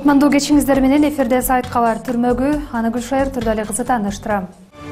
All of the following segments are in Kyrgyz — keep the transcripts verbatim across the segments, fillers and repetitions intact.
Кутмандуу кечиңиздер менен эфирде сайт кабар түрмөгү, аны Гүлшайыр Турдали кызы тааныштырам.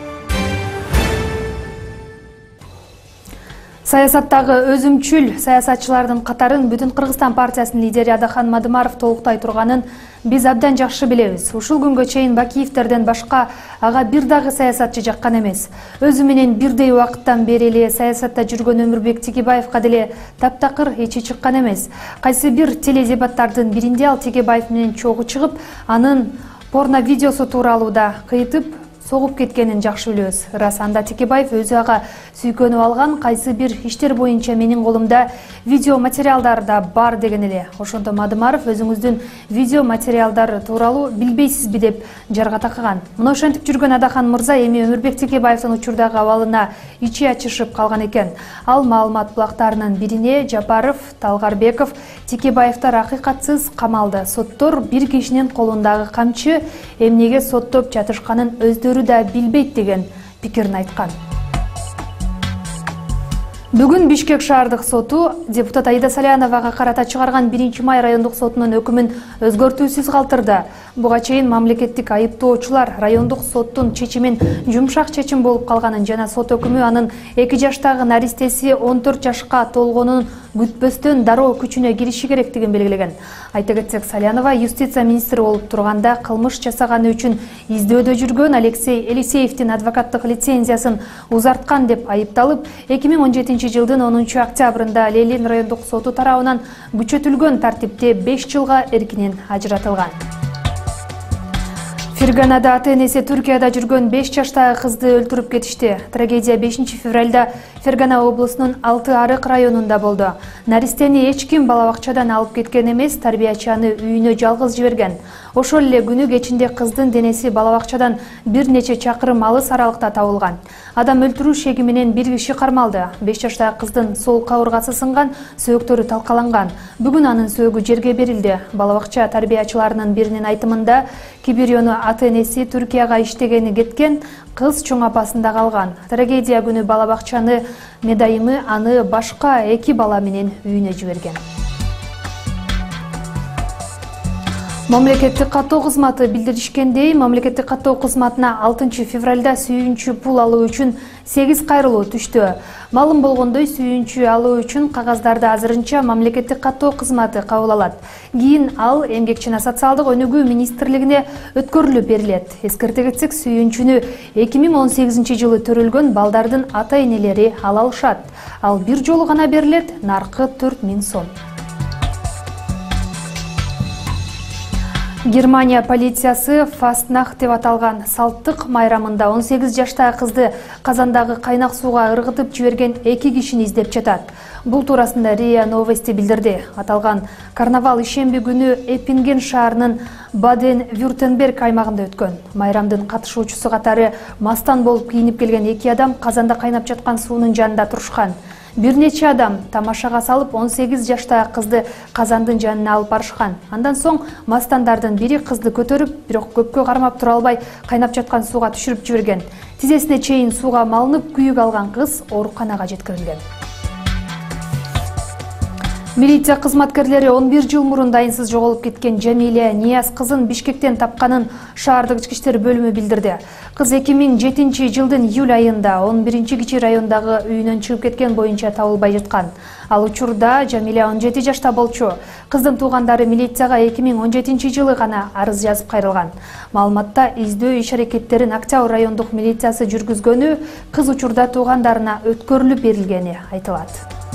Саясаттагы өзүмчүл саясатчылардын катарын Бүтүн Кыргызстан партиясынын лидери Адахан Мадымаров толуктай турганын биз абдан жакшы билебиз. Ушул күнгө чейин Бакиевтерден башка ага бир дагы саясатчы жаккан эмес. Өзү менен бирдей убакыттан бери эле саясатта жүргөн Өмүрбек Текебаевка деле таптакыр эчи чыккан эмес. Кайсы бир теледебаттардын биринде ал Текебаев менен чогуу чыгып, анын порно видеосу тууралуу да кыйтып согуп кеткенин жакшы билебиз. Рас, анда Текебаев өзү ага сүйкөнүп алган, кайсы бир иштер боюнча менин колумда видео материалдар да бар деген эле. Ошондо Мадымаров өзүңүздүн видео материалдар тууралуу билбейсизби деп жарга такаган. Мына ошентип жүргөн Адахан мырза эми Өмүрбек Текебаевдин учурдагы абалына ичи ачышып калган экен. Ал маалымат булактарынын бирине Жапаров, Талгарбеков, Текебаевдер акыйкатсыз камалды. Соттор бир кишинин колундагы камчы эмнеге соттоп жатышканын өздөрү да билбейт деген пикирин айткан. Бүгүн Бишкек шаардык соту депутат Аида Саляновага карата чыгарган биринчи май райондук сотунун өкүмүн өзгөртүүсүз калтырды. Буга чейин мамлекеттик айыптоочулар райондук соттун чечимин жумшак чечим болуп калганын жана сот өкүмү анын эки жаштагы наристеси он төрт жашка толгонун күтпөстөн дароо күчүнө кириши керектигин белгилеген. Айта кетсек, Салянова юстиция министри болуп турганда кылмыш жасаганы үчүн издөөдө жүргөн Алексей Елисеевдин адвокаттык лицензиясын узарткан деп айыпталып, эки миң он жетинчи жылдын онунчу октябрында Ленин райондук соту тарабынан күчөтүлгөн тартипте беш жылга эркинен ажыратылган. Ферганада ата-энеси Түркияда жүргөн беш жаштагы кызды өлтүрүп кетишти. Трагедия бешинчи февралда Фергана облусунун Алты Арык районунда болду. Наристени эч ким бала бакчадан алып кеткен эмес, тарбиячы аны үйүнө жалгыз жиберген. Ошол эле күнү кечинде кыздын денеси бала бакчадан бир нече чакырым алыс аралыкта табылган. Адам өлтүрүү шеги менен бир киши кармалды. беш жаштагы кыздын сол кабыргасы сынган, сөөктөрү талкаланган. Бүгүн анын сөөгү жерге берилди. Бала бакча тарбиячыларынын биринин айтымында Кибириону ата-энеси Түркияга иштегени кеткен, кыз чоң апасында калган. Трагедия күнү бала бакчаны медайымы аны башка эки бала менен үйүнө жиберген. Мамлекеттик каттоо кызматы билдиришкендей, мамлекеттик каттоо кызматына алтынчы февралда сүйүнчү пул алуу үчүн сегиз кайрылуу түштү. Малым болгондой, сүйүнчү алуу үчүн кагаздарды азырынча мамлекеттик каттоо кызматы кабыл алат. Кийин ал Эмгек жана социалдык өнүгүү министрлигине өткөрүлүп берилет. Эскерте кетсек, сүйүнчүнү эки миң он сегизинчи жылы төрөлгөн балдардын ата-энелери ала алышат. Ал бир жолу гана берилет, наркы төрт миң сом. Германия полициясы Фастнах деп аталган салттык майрамында он сегиз жаштагы кызды казандагы кайнак сууга ыргытып жиберген эки кишини издеп жатат. Бул туурасында РИА Новости билдирди. Аталган карнавал ишемби күнү Эппинген шаарынын Баден-Вюртемберг аймагында өткөн. Майрамдын катышуучусу катары мастан болуп кийинип келген эки адам казанда кайнап жаткан суунун жанында турушкан. Бир нече адам тамашага салып он сегиз жаштагы кызды казандын жанына алып барышкан. Андан соң мастандардын бири кызды көтөрүп, бирок көпкө кармап тура албай кайнап жаткан сууга түшүрүп жиберген. Тизесине чейин сууга малынып күйүк алган кыз ооруканага жеткирилген. Милиция кызматкерлери он бир жыл мурун дайынсыз жоголуп кеткен Жамиля Нияз кызын Бишкектен тапканын шаардык ички иштер бөлүмү билдирди. Кыз эки миң жетинчи жылдын июль айында он биринчи кичи райондагы үйүнөн чыгып кеткен боюнча табылбай жаткан. Ал учурда Жамиля он жети жашта болчу. Кыздын туугандары милицияга эки миң он жетинчи жылы гана арыз жазып кайрылган. Маалыматта издөө иш-аракеттерин Октябрь райондук милициясы жүргүзгөнү, кыз учурда туугандарына өткөрүлүп берилгени айтылат.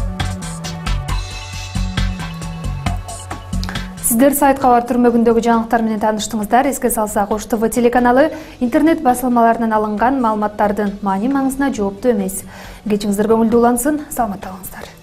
Сиздер сайт кабар түрмөгүндөгү жаңылыктар менен тааныштыңыздар. Эске салсак, Ош ТВ телеканалы интернет басылмаларынан алынган маалыматтардын маани маңызына жооптуу эмес. Кечиңиздер көңүлдүү улансын, саламатта болуңуздар.